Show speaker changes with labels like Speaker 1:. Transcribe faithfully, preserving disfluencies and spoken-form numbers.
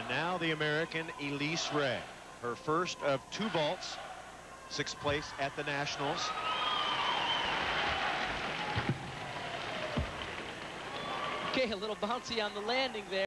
Speaker 1: And now the American Elise Ray, her first of two vaults, sixth place at the Nationals.
Speaker 2: Okay, a little bouncy on the landing there.